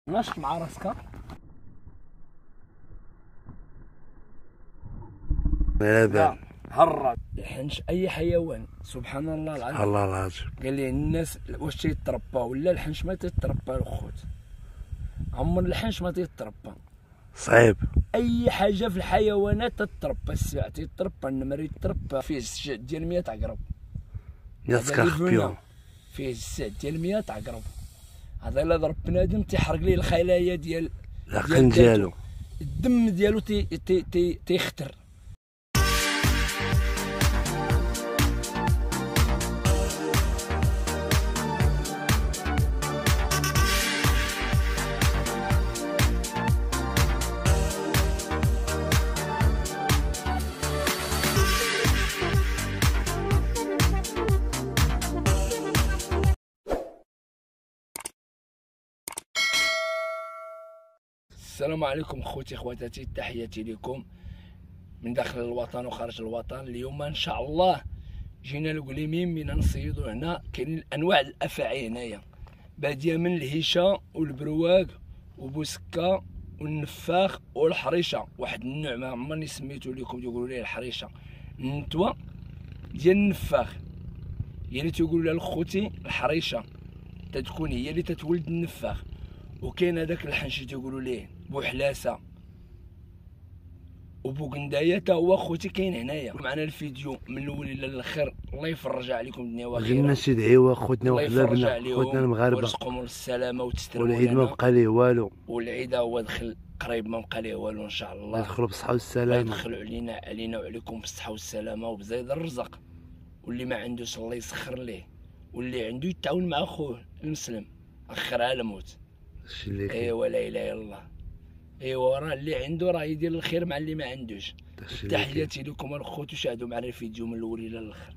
نشط مع راسك. لا هرب الحنش اي حيوان، سبحان الله العظيم. الله العظيم. قال لي الناس واش تيتربى ولا الحنش ما تيتربى الخوت. عمر الحنش ما تيتربى، صعيب. اي حاجه في الحيوانات تتربى، السبع تيتربى، النمر يتربى، فيه السجاد ديال 100 عقرب. 100 سكاربيون. فيه السجاد ديال 100 عقرب. هذا الا ضرب بنادم تيحرق ليه الخلايا ديال العقل ديالو، الدم ديالو تيختر. السلام عليكم خوتي خواتاتي، تحياتي لكم من داخل الوطن وخارج الوطن. اليوم ان شاء الله جينا لقليمين من نصيدو. هنا كاينين انواع الافاعي هنايا، باديه من الهيشه والبرواق وبوسكه والنفاخ والحريشه. واحد النوع ما عمرني سميتو لكم تيقولوا ليه الحريشه، النتوه ديال النفاخ هي اللي تيقولوا لها الخوتي الحريشه، تتكون هي اللي تتولد النفاخ. وكاين هذاك الحنش تيقولوا ليه بوحلاسه وبوكندايه، تا هو خوتي كاين هنايا. معنا الفيديو من الاول الى الاخر، الله يفرج عليكم الدنيا وخير. جينا شي دعيوه خوتنا وحبابنا، خوتنا المغاربه، ورزقهم السلامه وتستروا. والعيد ما بقى ليه والو، والعيد هو دخل قريب، ما بقى ليه والو ان شاء الله. يدخلوا بالصحه والسلامه، يدخلوا علينا وعليكم بالصحه والسلامه وبزيد الرزق. واللي ما عندوش الله يسخر ليه، واللي عنده يتعاون مع خوه المسلم اخرها الموت. ايوا لا اله الا الله. ايوا راه اللي عنده راه يدير الخير مع اللي ما عندوش. تحياتي لكم الخوت، وشاهدوا معنا الفيديو من الاول الى الاخر.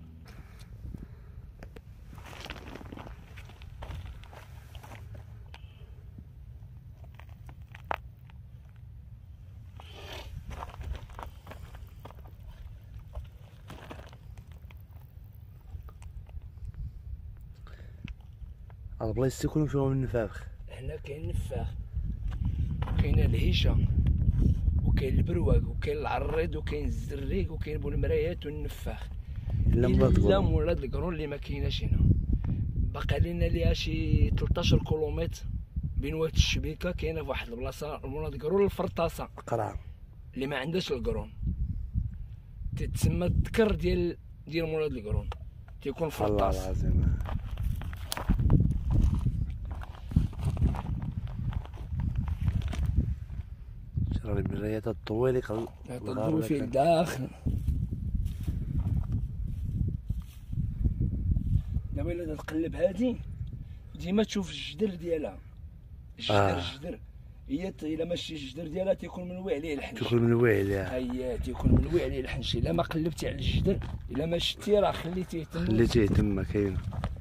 البلايص يكونوا فيهم النفاخ. هنا كاين النفاخ، كاين الهيشه، وكاين البرواق، وكاين العريض، وكاين الزريق، وكاين بولمرايات والنفاخ. الا مولاد القرون اللي ما كايناش هنا. باقي لنا ليها شي 13 كيلومتر بين واد الشبيكه. كاينه في واحد البلاصه مولاد القرون الفرطاسه القرعه اللي ما عندهاش القرون، تتسمى الذكر ديال مولاد القرون، تيكون فرطاس. الله العظيم. شرا المرايات الطويله تضوي في الداخل. دابا الا تقلب هادي ديما تشوف الجدر ديالها. الجدر هي الا ماشي الجدر ديالها تيكون منوي عليه الحنش. تيكون منوي عليها. هي تيكون منوي عليه الحنش. الا ما قلبتي على الجدر، الا ما شتي راه خليتيه تما كاينه.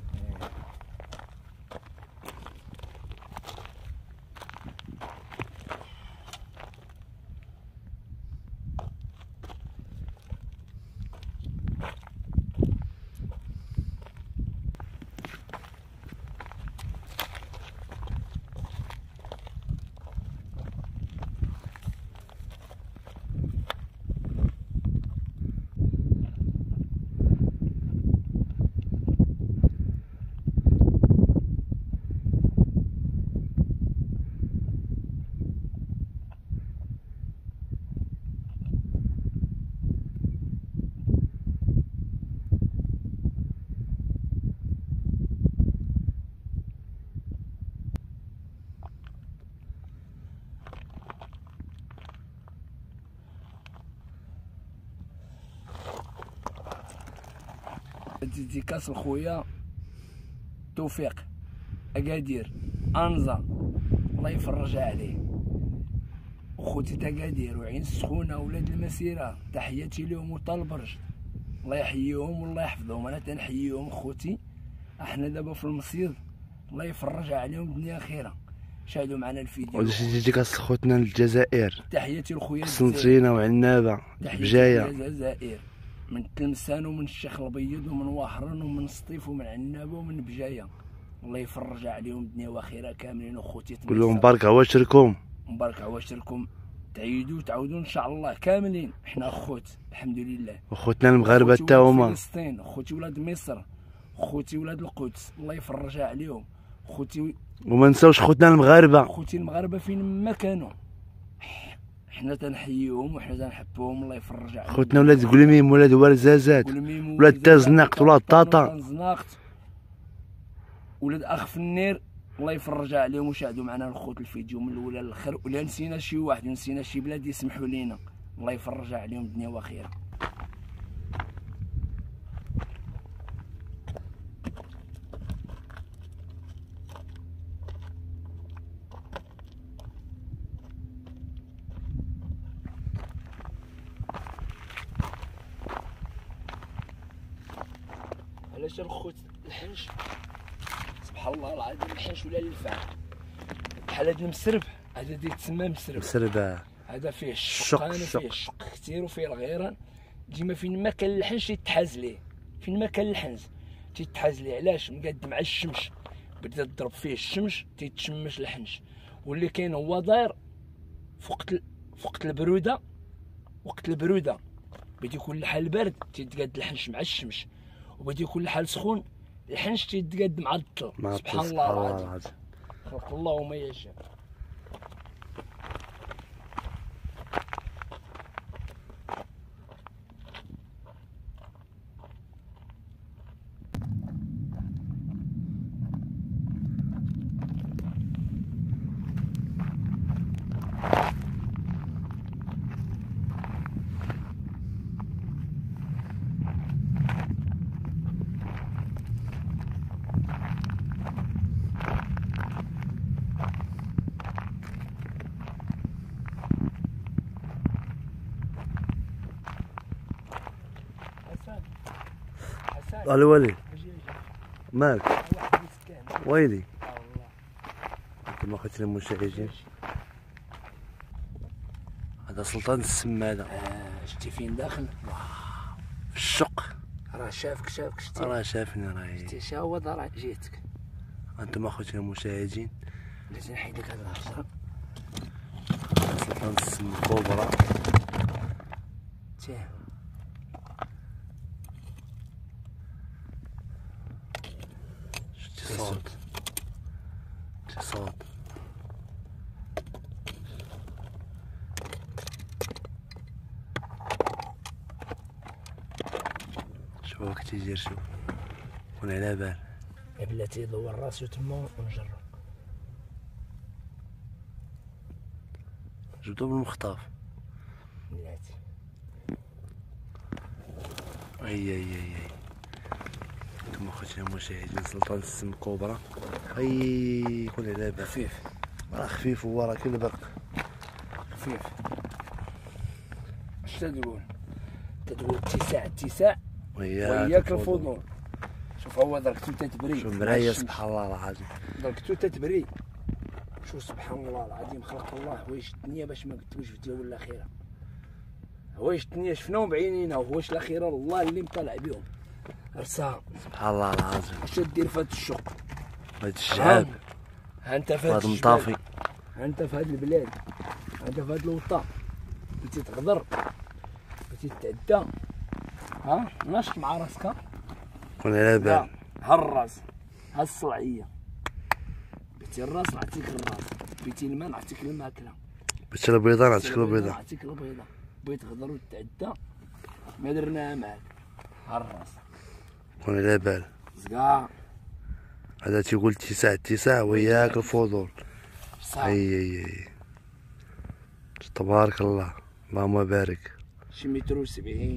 ديديكاس لخويا توفيق اكادير انزا، الله يفرجها عليه. وخوتي تاكادير وعين السخونه ولاد المسيره، تحياتي لهم وطالبرج، الله يحييهم والله يحفظهم. انا تنحييهم خوتي، احنا دابا في المصيد، الله يفرجها عليهم الدنيا خيره. شاهدوا معنا الفيديو. وديك ديديكاس لخوتنا للجزائر، تحياتي لخويا قسنطينه وعنابه بجايه، الجزائر، من تلمسان ومن الشيخ الابيض ومن وحرن ومن سطيف ومن عنابه ومن بجايه. الله يفرج عليهم الدنيا واخره كاملين وخوتي. قول لهم مبارك عواشركم. مبارك عواشركم، تعيدوا تعودوا ان شاء الله كاملين، حنا خوت الحمد لله. وخوتنا المغاربه حتى هما، فلسطين، خوتي ولاد مصر، خوتي ولاد القدس، الله يفرجها عليهم. خوتي وما نساوش خوتنا المغاربه، خوتي المغاربه فين ما كانوا، حنا تنحييهم وحنا تنحبوهم، الله يفرج عليهم. خوتنا ولاد قلميم، ولاد ورزازات، ولاد تازناقط، ولاد طاطا، ولاد اخ في النير، الله يفرجها عليهم. وشاهدوا معنا الخوت الفيديو من الاول للاخر، ولا نسينا شي واحد ونسينا شي بلاد يسمحوا لينا، الله يفرجها عليهم الدنيا واخيرا. علاش الخوت الحنش سبحان الله العظيم، الحنش ولا اللفع بحال هاد المسرب، هذا تسمى مسرب، هذا فيه الشقان وفيه الشق كثير وفيه الغيران. ديما فين ما كان الحنش يتحاز ليه، فين ما كان الحنز تيتحاز ليه. علاش؟ مقاد مع الشمس، بدات تضرب فيه الشمس تيتشمش الحنش. واللي كاين هو داير فوقت البروده، وقت البروده بدي يكون الحال بارد تيتقاد الحنش مع الشمس، وبدي يكون الحال سخون الحنش تيتقاد مع الظل. سبحان الله العظيم، خلق الله وما يشاء. الوالي مالك ويلي كما قلت للمشاهدين، هذا سلطان السماده. شتي فين داخل في الشق، راه شافك شتي، راه شافني، راه شتي شاوض راه جيتك. انتم اخوتي المشاهدين، لازم نحيد لك هذا الحجره. سلطان السم الكبرى صوت شوف وقت يدير، شوف كون على بال يا بلاتي يدور راسو تما ونجرب. جبدو بالمخطاف بلاتي. اي انتم اخوتي المشاهدين، سلطان السم كوبرا. اي كون على بال، خفيف، راه خفيف هو، راه كاين باق خفيف. اش تقول؟ تقول اتساع وياك الفضول. شوف هو دركتو تتبري، شوف مرايه سبحان الله العظيم، دركتو تتبري. شوف سبحان الله العظيم، خلق الله حوايج الدنيا باش ما قلتوش في الدنيا والاخره. حوايج الدنيا شفناهم بعينينا، وحوايج الاخره الله اللي مطلع بهم. رسا سبحان الله العظيم. اش دير في هاد الشق، هاد الشعاب، ها انت في هاد المطافي، ها انت في هاد البلاد، ها انت في هاد الوطن، بغيتي تغدر، بغيتي تتعدى، ها ناشط مع راسك، كون على بال. ها الراس، ها الصلعيه، بغيتي الراس نعطيك الراس، بغيتي الماء نعطيك الماكله، بغيتي البيضه نعطيك البيضه، نعطيك البيضه، بغيت تغدر وتتعدى ما درناها معاك. ها الراس كون على بال. زكا هذا تيقول اتساع وياك الفضول. اي تبارك الله، اللهم بارك. شي متر و70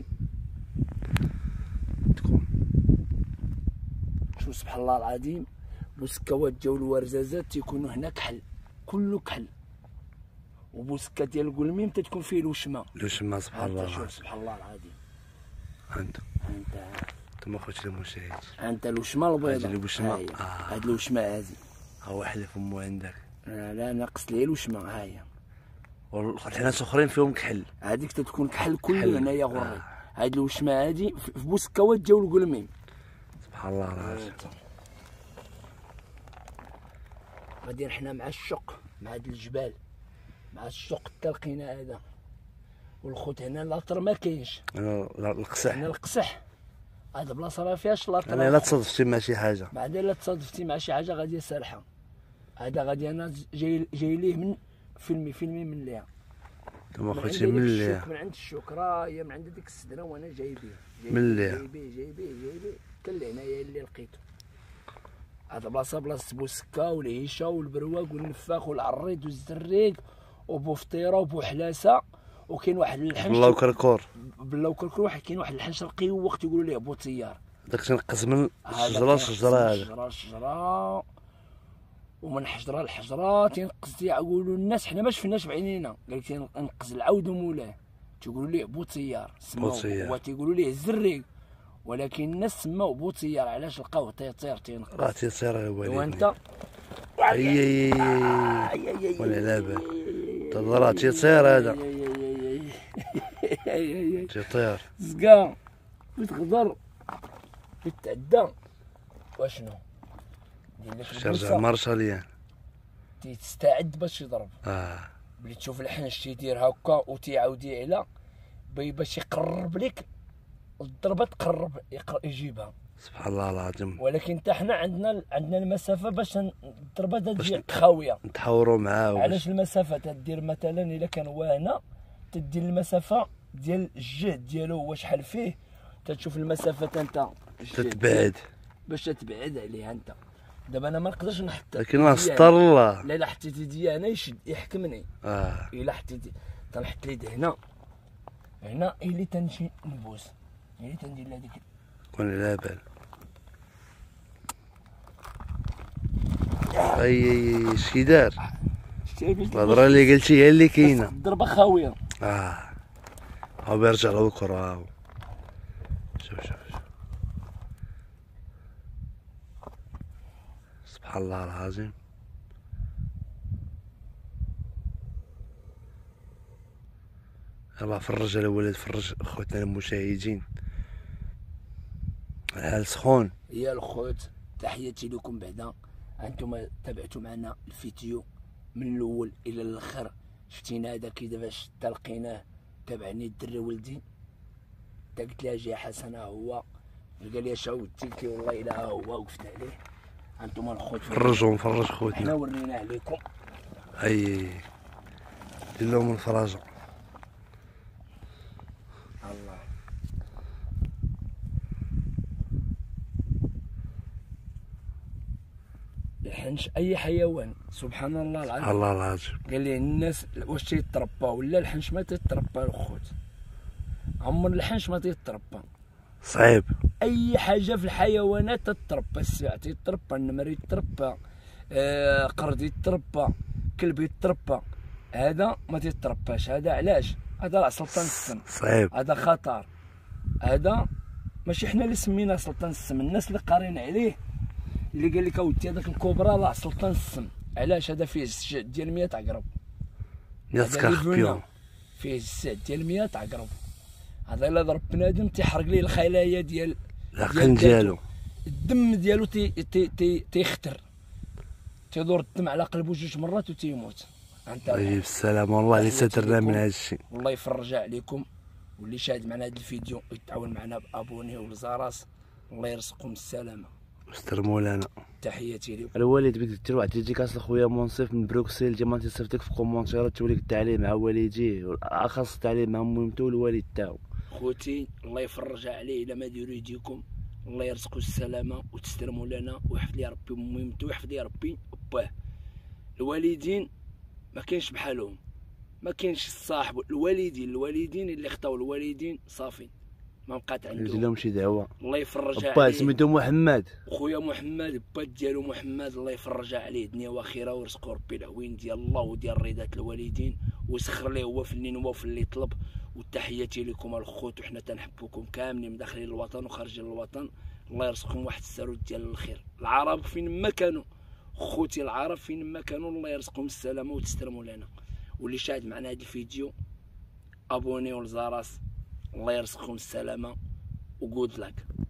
تكون. شوف سبحان الله العظيم، بوسكوات ديال الورزازات تيكونوا هنا كحل، كله كحل. وبوسكا ديال القلميم تتكون فيه الوشمه. الوشمه سبحان الله. شوف سبحان الله العظيم. انت اخوتي المشاهدين، انت الوشمه البيضاء، هذه الوشمه، هاد الوشمه هذه هو حلف امو عندك. لا ناقص لي الوشمه، ها هي. والحناس اخرين فيهم كحل، هذيك تتكون كحل كله هنايا غري. هاد الوشمه هذه في بوسكوات ديال القلميم. سبحان الله العظيم. غاديين حنا مع الشق، مع هاد الجبال، مع الشق التلقينا هذا. والخوت هنا لاطر ما كاينش، القسح هنا القسح. هاد البلاصه ما فيهاش لاطر. انا الا تصادفتي مع شي حاجه، بعدين الا تصادفتي مع شي حاجه غادي سالحه. هذا غادي انا جاي ليه من فيلمي من ليها. انت خوتي من ليها، من عند الشوك، راه هي من عند ديك السدره وانا جاي بيه من ليها، جاي بيه حتى لهنايا اللي لقيته. هاد البلاصه بلاصه بوسكا والعيشه والبرواق والنفاخ والعريض والزريق وبوفطيره وبوحلاسه. وكاين واحد الحنش بالله وكركور، بالله وكركور. واحد كاين واحد الحنش رقي وقت يقولوا ليه بوطيار. داك تنقص من الشجره للشجره، هذا شجره ومن حجره لحجره تينقص. تيقولوا الناس حنا ما شفناش بعينينا، قال لك تينقص العود ومولاه، تيقولوا ليه بوطيار. بوطيار وتيقولوا ليه الزريق، ولكن الناس سماوه بوطيار. علاش؟ لقاوه تيطير تينقص. راه تيطير الوالد. وانت اي ولا لابا راه تيطير هذا، تيطير زكا وتغدر وتتعدى. واشنو دير لك ترجع مارشاليان، تستعد باش يضرب. بلي تشوف الحنش تيدير هكا وتيعاود يعلى باش يقرب لك الضربه، تقرب يجيبها. سبحان الله العظيم. ولكن حتى حنا عندنا المسافه باش الضربه تجي خاويه، نتحاوروا معاه. علاش المسافه تدير مثلا الا كان هو هنا تدير المسافه ديال الجهد ديالو هو شحال فيه، تتشوف المسافه انت تتبعد باش تبعد عليه انت. دابا انا ما نقدرش نحط، لكن الله ستر الله. لا حطيت يدي انا يحكمني. الا حطيت تنحط لي هنا اللي تنمشي نبوس، اللي تندير هذيك كون لا بال. اي شي دار الهضره اللي قلتي هي اللي كاينه. الضربه خاويه. هاو بيرجع للكره. شوف سبحان الله العظيم. يلاه فرج على ولد، فرج خوتنا المشاهدين. الحال سخون. يا الخوت تحياتي لكم. بعدا انتم تابعتوا معنا الفيديو من الاول الى الاخر، شفتينا هذا كيفاش تلقيناه. تابعني الدري ولدي، قلت لها جا حسنه هو، قال لي اش ودي، قلت له والله الا هو، وقفت عليه. انتم الخوت فرجوا خوتنا، حنا وريناه لكم. دير لهم الفراجه. الله الحنش اي حيوان سبحان الله العظيم. سبحان الله العظيم. قال لي الناس واش تيتربى ولا الحنش ما تيتربى الخوت. عمر الحنش ما تيتربى، صعيب. اي حاجه في الحيوانات تتربى. السبع تيتربى، النمر يتربى، قرد يتربى، كلب يتربى. هذا ما تيترباش. هذا علاش؟ هذا راه سلطان السم، صعيب. هذا خطر. هذا ماشي حنا اللي سميناه سلطان السم، الناس اللي قارين عليه اللي قال لك اودي هذاك الكوبرا راه سلطان السم. علاش؟ هذا فيه السجاد ديال 100 عقرب، 100 سكاربيون، فيه السجاد ديال 100 عقرب. هذا الا ضرب بنادم تيحرق ليه الخلايا ديال العقل ديالو، الدم ديالو تيختر، تيدور الدم على قلبه 2 مرات وتيموت. الله بالسلامه. والله اللي سترنا من هذا الشيء. والله يفرجها عليكم. واللي شاهد معنا هذا الفيديو يتعاون معنا بابوني والزراس. الله يرزقكم السلامه. استر مولانا. تحياتي لكم. الوالد بغيت دير واحد ديديكاس لخويا منصف من بروكسل، ديما تيصيفطك في كومونتيرات توليك التعليم مع والديه، الاخص التعليم مع مهمته والوالد تاعو. خوتي الله يفرجها عليه الا ما ديروا يديكم. الله يرزقو السلامه وتستلموا لنا، ويحفظ لي ربي مهمته، ويحفظ لي ربي باه. الوالدين ما كاينش بحالهم، ما كاينش الصاحب. الوالدين اللي خطاو الوالدين صافي ما بقات عندهم. ندير لهم شي دعوه. الله يفرجها با عليه. سميتو محمد، خويا محمد، با ديالو محمد. الله يفرجها عليه دنيا واخره، ويرزقو ربي العوين ديال الله وديال رضا الوالدين، ويسخر ليه هو في اللي نوى وفي اللي طلب. وتحياتي لكم الخوت، وحنا تنحبوكم كاملين من داخل الوطن وخارج الوطن. الله يرزقكم واحد السرود ديال الخير. العرب فين ما كانوا، خوتي العرب فين ما كانوا، الله يرزقكم السلامه وتستلموا لنا. واللي شاهد معنا هذا الفيديو ابوني والزراس. الله يرزقكم السلامه وجود لك.